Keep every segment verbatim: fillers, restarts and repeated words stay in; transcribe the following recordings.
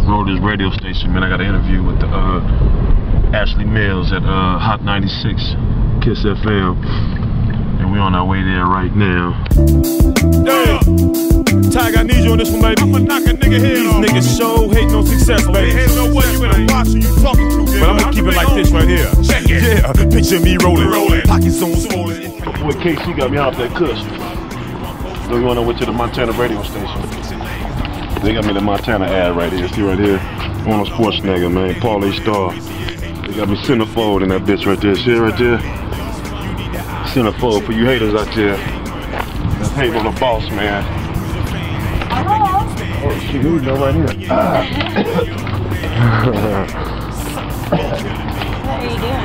roll this radio station, man. I got an interview with the, uh, Ashley Mills at uh, Hot ninety-six Kiss F M, and we on our way there right now. Hey, Tiger, I need you on this one, baby. I'ma knock a nigga head off. These niggas show hating on success, baby. Hey, know what you in a box you talking to, baby. But I'm gonna keep it like this right here. Check it. Yeah, picture me rolling, rolling, pockets on swollen. Boy, K C got me off that cuss. So we went over to the Montana radio station. They got me the Montana ad right here. See right here? On a sports nigga, man. Parlay Starr. They got me centerfold in that bitch right there. See it right there? Centerfold for you haters out there. That's hate on the boss, man. Oh shit, here we go right here. Ah. What are you doing?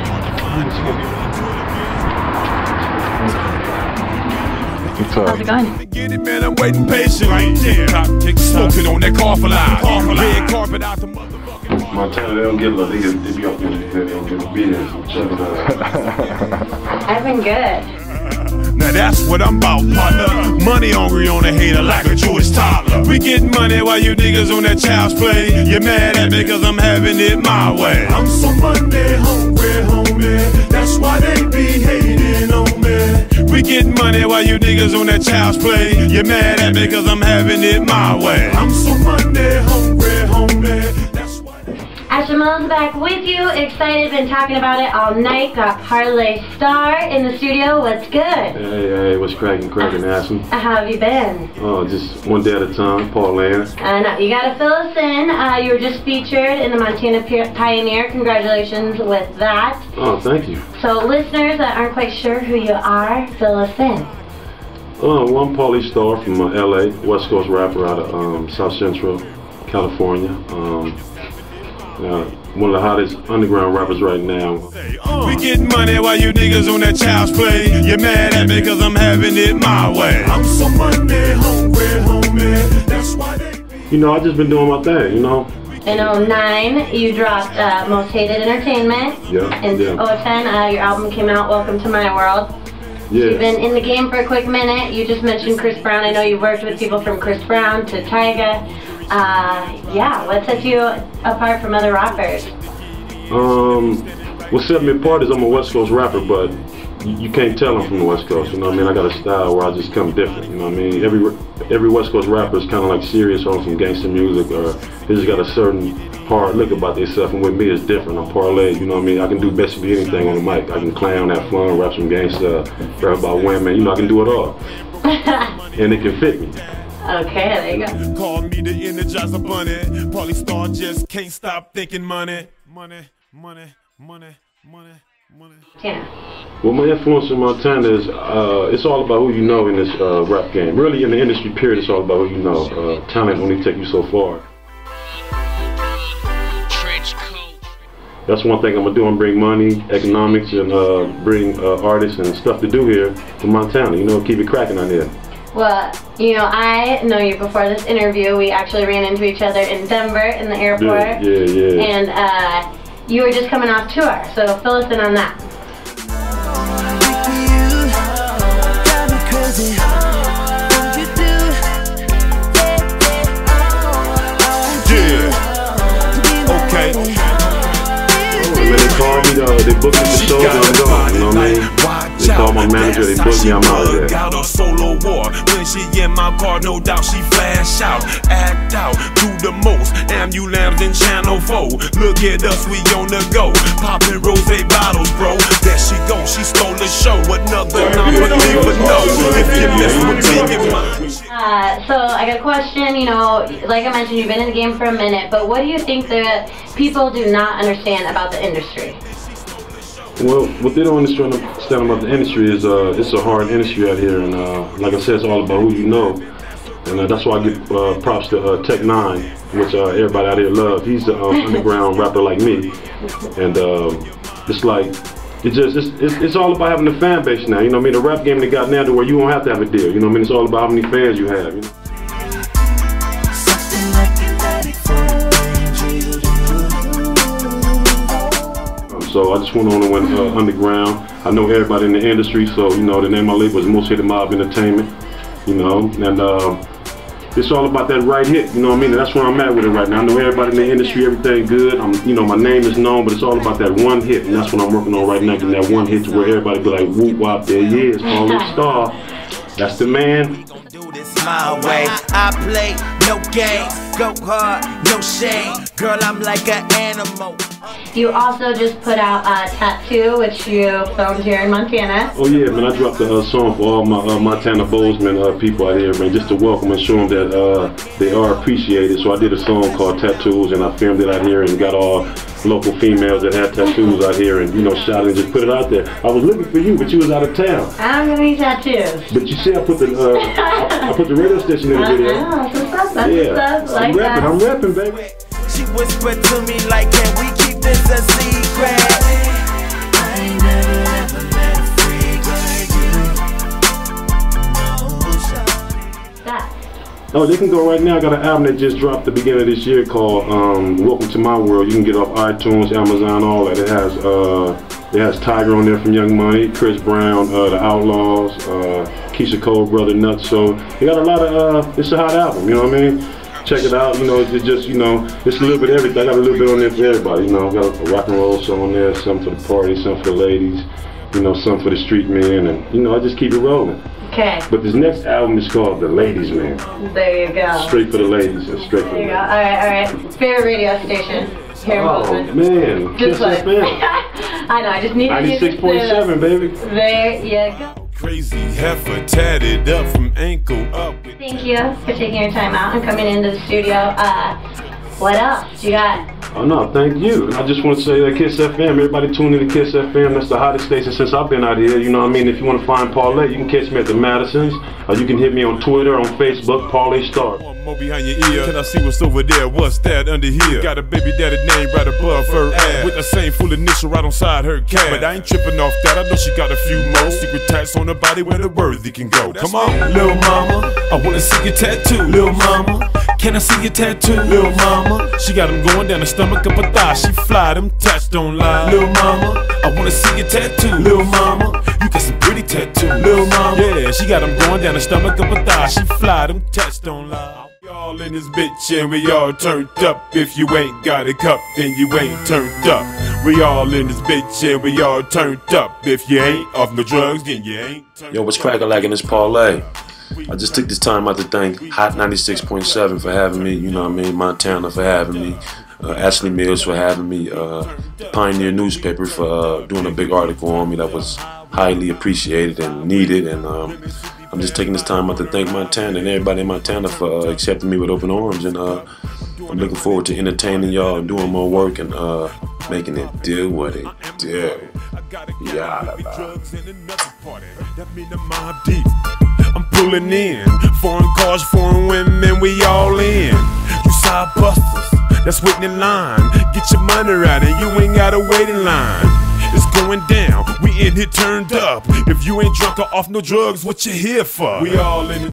How's it going? Get it, man, I'm waiting patient. Right there. Top tick smoking on that car for life. Red carpet out the motherfucker. Montana, they don't get love. They, get, they be up in the head. They don't get a beer. Check it out. I've been good. Now that's what I'm about, partner. Money hungry on a hater like a Jewish toddler. We get money while you niggas on that child's play. You're mad at me cause I'm having it my way. I'm so money hungry, homie. That's why they be hating on me. We get money while you niggas on that child's play. You're mad at me cause I'm having it my way. I'm so money hungry, homie. That's why. Ashley Mills back with you. Excited, been talking about it all night. Got Parlay Starr in the studio. What's good? Hey, hey, what's cracking, cracking, Ashley? How have you been? Oh, just one day at a time, Parlay. I know, you gotta fill us in. Uh, you were just featured in the Montana Pioneer. Congratulations with that. Oh, thank you. So listeners that aren't quite sure who you are, fill us in. Oh, well, I'm Parlay Starr from uh, L A, West Coast rapper out of um, South Central California. Um, Uh, one of the hottest underground rappers right now. We get money while you niggas on that child's play. You're mad at me cause I'm having it my way. I'm so money hungry, homie. That's why they. You know, I just been doing my thing, you know. In oh nine, you dropped uh, Most Hated Entertainment. Yeah. In yeah. oh ten, uh, your album came out, Welcome to My World. Yeah. You've been in the game for a quick minute. You just mentioned Chris Brown. I know you've worked with people from Chris Brown to Tyga. Uh, yeah, what sets you apart from other rappers? Um, what set me apart is I'm a West Coast rapper, but you, you can't tell I'm from the West Coast, you know what I mean? I got a style where I just come different, you know what I mean? Every every West Coast rapper is kind of like serious on some gangster music, or they just got a certain hard look about themselves, and with me it's different. I'm Parlay, you know what I mean? I can do basically anything on the mic. I can clown, have fun, rap some gangster, rap about women, you know, I can do it all. And it can fit me. Okay, there you go. Call me the Energizer Bunny. Parlay Starr just can't stop thinking money. Money, money, money, money, money. Yeah. Well, my influence in Montana is, uh, it's all about who you know in this uh, rap game. Really, in the industry, period, it's all about who you know. Uh, talent only take you so far. That's one thing I'm gonna do. I'm bring money, economics, and uh, bring uh, artists and stuff to do here to Montana. You know, keep it cracking on here. Well, you know, I know you before this interview. We actually ran into each other in Denver in the airport. Yeah, yeah, yeah. And uh, you were just coming off tour, so fill us in on that. Yeah. Okay. When they call me, uh, they book me the show, then I'm gone, you know what I mean? They call my manager, they book me, I'm out of there. Got a solo war. When she in my car, no doubt she flash out, act out, do the most. Ambulance in Channel four. Look at us, we on the go. Popping rosé bottles, bro. There she go, she stole the show. Another non-believer, no. If you mess with me, get mine. Uh, so I got a question. You know, like I mentioned, you've been in the game for a minute, but what do you think that people do not understand about the industry? Well, what they don't understand about the industry is uh, it's a hard industry out here, and uh, like I said, it's all about who you know, and uh, that's why I give uh, props to uh, Tech Nine, which uh, everybody out here loves. He's an um, underground rapper like me, and uh, it's like it just it's, it's it's all about having a fan base now. You know what I mean? The rap game they got now to where you don't have to have a deal. You know what I mean? It's all about how many fans you have. You know? So I just went on and went uh, underground. I know everybody in the industry, so you know the name of my label is Most Hated Mob Entertainment. You know, and uh, it's all about that right hit, you know what I mean? And that's where I'm at with it right now. I know everybody in the industry, everything good. I'm, you know, my name is known, but it's all about that one hit, and that's what I'm working on right now, getting that one hit to where everybody be like, whoop wop, there he is, Parlay Starr. That's the man. Do this my way. I play no games, go hard, no shame. Girl, I'm like an animal. You also just put out a tattoo, which you filmed here in Montana. Oh yeah, man, I dropped a uh, song for all my uh, Montana Bozeman uh, people out here, man, just to welcome and show them that uh, they are appreciated. So I did a song called Tattoos, and I filmed it out here and got all local females that had tattoos out here, and you know, shot it and just put it out there. I was looking for you, but you was out of town. I don't have any tattoos. But you see, I put the uh, I, I put the radio station in the video. I know, that's what's up, that's Yeah, what's up. Like I'm rapping, that. I'm rapping, baby. She whispered to me like, can we keep this a secret? I ain't never ever met a freak like you. That. Oh, they can go right now. I got an album that just dropped the beginning of this year called um, Welcome to My World. You can get off iTunes, Amazon, all that. It has uh, it has Tiger on there from Young Money, Chris Brown, uh, The Outlaws, uh, Keisha Cole, Brother Nuts. So they got a lot of, uh, it's a hot album, you know what I mean? Check it out, you know, it's just, you know, it's a little bit of everything. I got a little bit on there for everybody, you know. I got a rock and roll song on there, some for the party, some for the ladies, you know, some for the street men, and, you know, I just keep it rolling. Okay. But this next album is called The Ladies Man. There you go. Straight for the ladies, and straight for There the you go. ladies. Alright, alright. Favorite radio station here in Oh, Bozeman. man, Just Kiss like. F M. I know, I just needed you to ninety-six point seven, baby. There you go. Crazy heifer tatted up from ankle up. Thank you for taking your time out and coming into the studio. Uh, what else you got? Oh no, thank you. I just want to say that Kiss F M, everybody tune in to Kiss F M. That's the hottest station since I've been out here. You know what I mean? If you want to find Parlay, you can catch me at the Madisons. Or you can hit me on Twitter, on Facebook, Parlay Starr. One more behind your ear. Can I see what's over there? What's that under here? Got a baby daddy name right above her ass, with the same full initial right on side her cat. But I ain't tripping off that. I know she got a few more secret tats on her body where the worthy can go. Come on, little mama, I wanna see your tattoo. Little mama, can I see your tattoo? Little mama, she got them going down the stomach up her thigh. She fly, them tats don't lie. Little mama, I wanna see your tattoo. Little mama, you got some pretty tattoos. Little mama, yeah, she got them going down the stomach up her thigh. She fly, them tats don't lie. We all in this bitch and we all turned up. If you ain't got a cup, then you ain't turned up. We all in this bitch and we all turned up. If you ain't off no drugs, then you ain't turned up. Yo, what's crackin' like in this parlay? I just took this time out to thank Hot ninety-six point seven for having me, you know what I mean, Montana for having me, uh, Ashley Mills for having me, uh, Pioneer newspaper for uh, doing a big article on me that was highly appreciated and needed, and um, I'm just taking this time out to thank Montana and everybody in Montana for uh, accepting me with open arms, and uh, I'm looking forward to entertaining y'all and doing more work and uh, making it do what it do. Yeah. I'm pulling in foreign cars, foreign women, we all in. You side busters, that's waiting in line. Get your money right and you ain't gotta wait in line. It's going down, we in here turned up. If you ain't drunk or off no drugs, what you here for? We all in